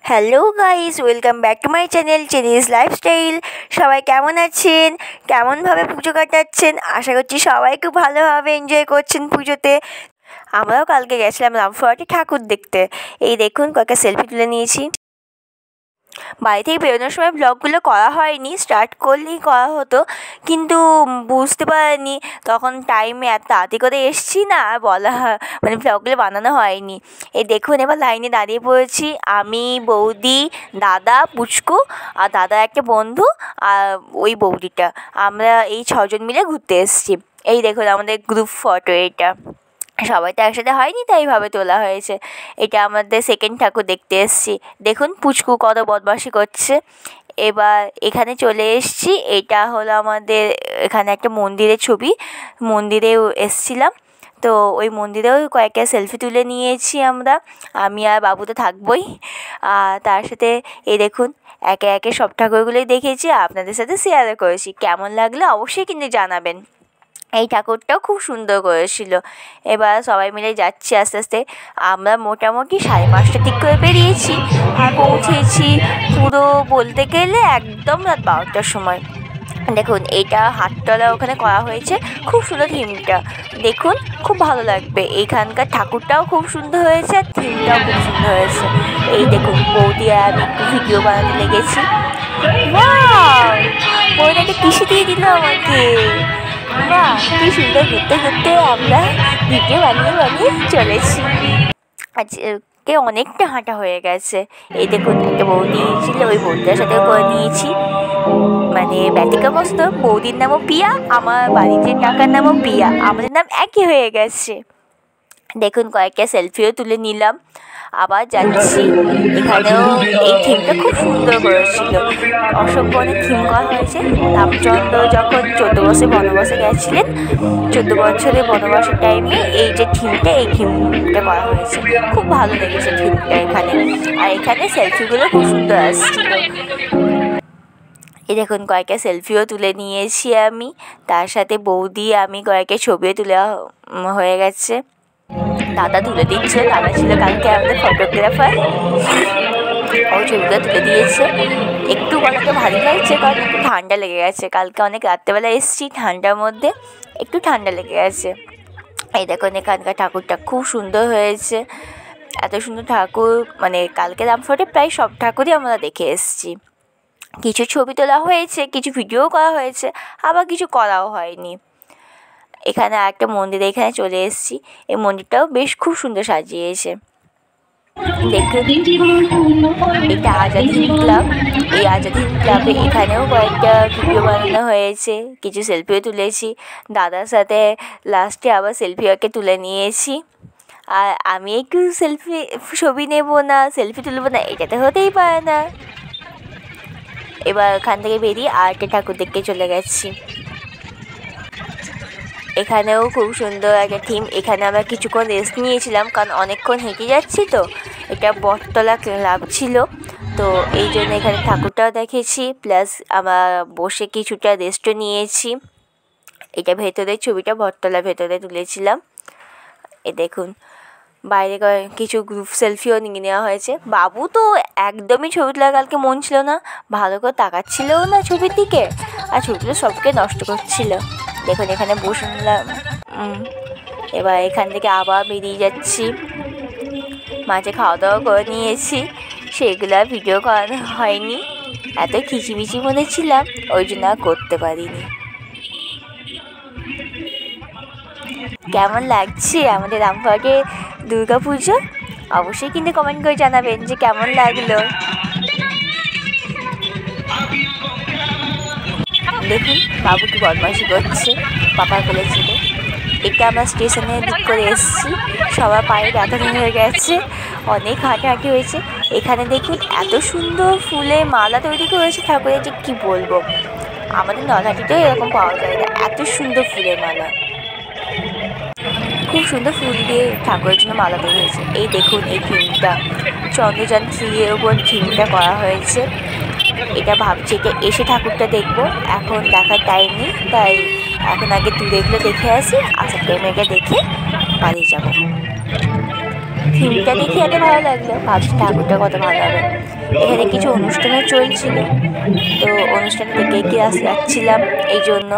Hello guys, welcome back to my channel চেনিস lifestyle. সবাই কেমন আছেন, কেমনভাবে পুজো কাটাচ্ছেন? আশা করছি সবাই খুব ভালোভাবে এনজয় করছেন পুজোতে। আমরাও কালকে গেছিলাম রামপুরহাটে ঠাকুর দেখতে। এই দেখুন কয়েকটা সেলফি তুলে নিয়েছি। বাড়ি থেকে বেরোনোর সময় ব্লগগুলো করা হয়নি, স্টার্ট করলেই করা হতো, কিন্তু বুঝতে পারিনি তখন টাইমে এত তাড়াতাড়ি করে এসছি না, আর বলা মানে ব্লগগুলো বানানো হয়নি। এই দেখুন এবার লাইনে দাঁড়িয়ে পড়েছি আমি, বৌদি, দাদা, পুচকু আর দাদার একটা বন্ধু আর ওই বৌদিটা। আমরা এই 6 জন মিলে ঘুরতে এসেছি। এই দেখুন আমাদের গ্রুপ ফটো। এটা সবাই তো একসাথে হয়নি, তাই এইভাবে তোলা হয়েছে। এটা আমাদের সেকেন্ড ঠাকুর দেখতে এসেছি। দেখুন পুচকু কত বদমাশি করছে। এবার এখানে চলে এসেছি। এটা হলো আমাদের এখানে একটা মন্দিরের ছবি, মন্দিরেও এসেছিলাম, তো ওই মন্দিরেও কয়েকটা সেলফি তুলে নিয়েছি আমরা। আমি আর বাবু তো থাকবোই। আর তার সাথে এই দেখুন একে একে সব ঠাকুরগুলোই দেখেছি, আপনাদের সাথে শেয়ারও করেছি। কেমন লাগলো অবশ্যই কিন্তু জানাবেন। এই ঠাকুরটাও খুব সুন্দর করেছিল। এবার সবাই মিলে যাচ্ছি আস্তে আস্তে। আমরা মোটামুটি 5:30টার দিক করে বেরিয়েছি আর পৌঁছেছি পুরো বলতে গেলে একদম রাত 12টার সময়। দেখুন এইটা হাটতলা ওখানে করা হয়েছে, খুব সুন্দর থিমটা। দেখুন খুব ভালো লাগবে। এইখানকার ঠাকুরটাও খুব সুন্দর হয়েছে আর থিমটাও খুব সুন্দর হয়েছে। এই দেখুন বৌদি আর আমি একটু ভিডিও বানাতে লেগেছি। বৌদিকে কৃষি দিয়ে দিল আমাকে। বাহ, কি সুন্দর ঘুরতে ঘুরতে আমরা ভিডিও বানিয়ে চলেছি। আজকে অনেকটা হাঁটা হয়ে গেছে। এই দেখুন একটা বৌদি ছিল, ওই বৌদিটার সাথে করে নিয়েছি। মানে ব্যতিক্রমস্ত, বৌদির নামও পিয়া, আমার বাড়িতে টাকার নামও পিয়া, আমাদের নাম একই হয়ে গেছে। দেখুন কয়েকটা সেলফিও তুলে নিলাম। আবার যাচ্ছি। এখানেও এই থিমটা খুব সুন্দর করেছিল, অসংখ্য অনেক থিম করা হয়েছে। রামচন্দ্র যখন 14 বছর বনবাসে গেছিলেন, 14 বছরের বনবাসের টাইমে এই যে থিমটা, এই থিমটা করা হয়েছে। খুব ভালো লেগেছে থিমটা এখানে। আর এখানে সেলফিগুলো খুব সুন্দর আসছিল। এই দেখুন কয়েকটা সেলফিও তুলে নিয়েছি আমি, তার সাথে বৌদি আমি কয়েকটা ছবিও তুলে হয়ে গেছে। দাদা তুলে দিচ্ছে, দাদা ছিল কালকে আমাদের ফটোগ্রাফার, ও ছবিটা তুলে দিয়েছে। একটু গলাটা ভারী লাগছে কারণ একটু ঠান্ডা লেগে গেছে, কালকে অনেক রাত্রেবেলা এসেছি, ঠান্ডার মধ্যে একটু ঠান্ডা লেগে গেছে। এই দেখুন এখানকার ঠাকুরটা খুব সুন্দর হয়েছে। এত সুন্দর ঠাকুর, মানে কালকে রামপুরহাটে প্রায় সব ঠাকুরই আমরা দেখে এসেছি। কিছু ছবি তোলা হয়েছে, কিছু ভিডিও করা হয়েছে, আবার কিছু করাও হয়নি। এখানে একটা মন্দিরে এখানে চলে এসেছি। এই মন্দিরটাও বেশ খুব সুন্দর সাজিয়েছে। দেখুন এটা আজাদ হিন্দ ক্লাব। এই আজাদ হিন্দ ক্লাবে এখানেও কয়েকটা ভিডিও বানানো হয়েছে, কিছু সেলফিও তুলেছি। দাদার সাথে লাস্টে আবার সেলফিওকে তুলে নিয়েছি। আর আমি একটু ছবি নেব না, সেলফি তুলব না, এটাতে হতেই পারে না। এবার ওখান থেকে বেরিয়ে আরেকটা ঠাকুর দেখতে চলে গেছি। এখানেও খুব সুন্দর একটা থিম। এখানে আমরা কিছুক্ষণ রেস্ট নিয়েছিলাম, কারণ অনেকক্ষণ হেঁটে যাচ্ছি তো। এটা বটতলা ক্লাব ছিল, তো এই জন্য এখানে ঠাকুরটাও দেখেছি, প্লাস আমরা বসে কিছুটা রেস্টও নিয়েছি। এটা ভেতরের ছবিটা বটতলার ভেতরে তুলেছিলাম। এ দেখুন বাইরে কিছু গ্রুপ সেলফিও নিয়ে নেওয়া হয়েছে। বাবু তো একদমই ছবি তোলা কালকে মন ছিল না, ভালো করে তাকাচ্ছিলও না ছবির দিকে, আর ছবিগুলো সবকে নষ্ট করছিল। দেখুন এখানে বসলাম। এবার এখান থেকে আবার বেরিয়ে যাচ্ছি। মাঝে খাওয়া দাওয়া করে নিয়েছি, সেগুলো আর ভিডিও করানো হয়নি, এত খিচিমিচি মনে ছিলাম, ওই জন্য আর করতে পারিনি। কেমন লাগছে আমাদের রামপুরহাটে দুর্গা পুজো? অবশ্যই কিন্তু কমেন্ট করে জানাবেন যে কেমন লাগলো। দেখুন বাবু কি বদমাইশি করছে, পাপার কোলে ছিল। এটা আমরা স্টেশনের দিক করে এসেছি, সবার পায়ে ব্যথা হয়ে গেছে, অনেক হাঁটাহাঁটি হয়েছে। এখানে দেখুন এত সুন্দর ফুলের মালা তৈরি করেছে ঠাকুরের, যে কী বলবো, আমাদের নলহাটিতেও এরকম পাওয়া যায় না, এত সুন্দর ফুলের মালা। খুব সুন্দর ফুল দিয়ে ঠাকুরের জন্য মালা তৈরি হয়েছে। এই দেখুন এই থিমটা চন্দ্রযান 3 এর উপর থিমটা করা হয়েছে। এটা ভাবছি এটা এসে ঠাকুরটা দেখবো, এখন দেখার টাইম নেই, তাই এখন আগে দূরে এগুলো দেখে আসি, আসার টাইমে এটা দেখে বাড়ি যাবো। থিমটা দেখে এত ভালো লাগলো, ভাবছি ঠাকুরটা কত ভালো হবে। এখানে কিছু অনুষ্ঠানও চলছিল, তো অনুষ্ঠানে দেখে এগিয়ে যাচ্ছিলাম। এই জন্য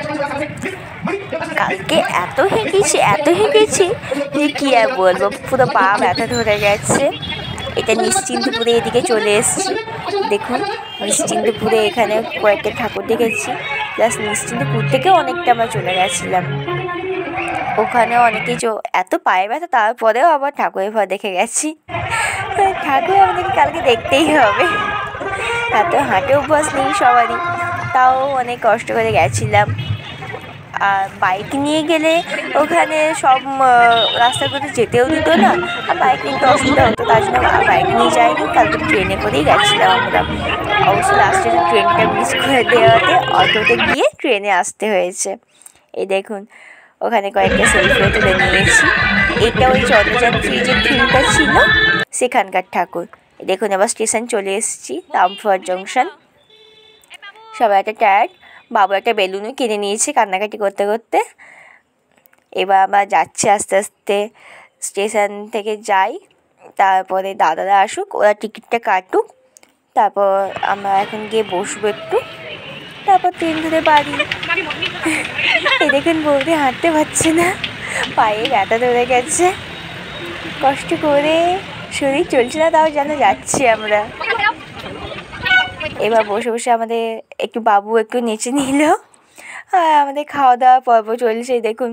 কালকে এত হেঁকেছি যে কী আর বলবো, পুরো পা ব্যথা ধরে গেছে। এটা নিশ্চিন্তপুরে এদিকে চলে এসেছি। দেখুন, নিশ্চিন্তপুরে এখানে কয়েকটা ঠাকুর দেখেছি, প্লাস নিশ্চিন্তপুর থেকেও অনেকটা আমরা চলে গেছিলাম। ওখানে অনেকে এত পায়ে ব্যথা, তারপরেও আবার ঠাকুরের ভয় দেখে গেছি। ঠাকুর আমাদেরকে কালকে দেখতেই হবে, এত হাঁটে অভ্যাস নেই সবারই, তাও অনেক কষ্ট করে গেছিলাম। আর বাইক নিয়ে গেলে ওখানে সব রাস্তাগুলো যেতেও দিত না, আর বাইক নিয়ে একটু অসুবিধা হতো, তার জন্য বাইক নিয়ে যাইনি, কালকে ট্রেনে করেই গেছিলাম আমরা। অবশ্য লাস্টে ট্রেনটা মিস করে দেওয়াতে অটোতে গিয়ে ট্রেনে আসতে হয়েছে। এই দেখুন, ওখানে কয়েকটা সেলফিও তুলে নিয়েছি। এটা ওই চন্দ্রযান 3 যে থিমটা ছিল সেখানকার ঠাকুর। দেখুন, আবার স্টেশন চলে এসেছি, রামপুরহাট জংশন। সবাই একটা টায়ার্ড, বাবু একটা বেলুনও কিনে নিয়েছে কান্নাকাটি করতে করতে। এবার আমরা যাচ্ছি আস্তে আস্তে, স্টেশন থেকে যাই, তারপরে দাদারা আসুক, ওরা টিকিটটা কাটুক, তারপর আমরা এখন গিয়ে বসবো একটু, তারপর ট্রেন ধরে বাড়ি। এই দেখুন, বৌদি হাঁটতে পারছে না, পায়ে ব্যথা ধরে গেছে, কষ্ট করে শরীর চলছে না, তাও যেন যাচ্ছি আমরা। এবার বসে বসে আমাদের বাবু একটু নেচে নিল, আর আমাদের খাওয়া দাওয়া পর্ব চলছে। দেখুন,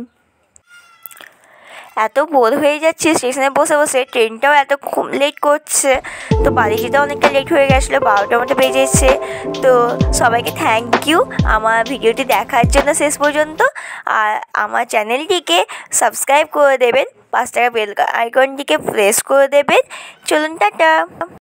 এত বোর হয়ে যাচ্ছে স্টেশনে বসে বসে, ট্রেনটাও এত লেট করছে, তো বাড়ি যেতে অনেকটা লেট হয়ে গেছিলো, 12টার মতো বেজেছে। তো সবাইকে থ্যাংক ইউ আমার ভিডিওটি দেখার জন্য শেষ পর্যন্ত, আর আমার চ্যানেলটিকে সাবস্ক্রাইব করে দেবেন, 5 টাকা বেল আইকনটিকে প্রেস করে দেবেন। চলুন, টাটা।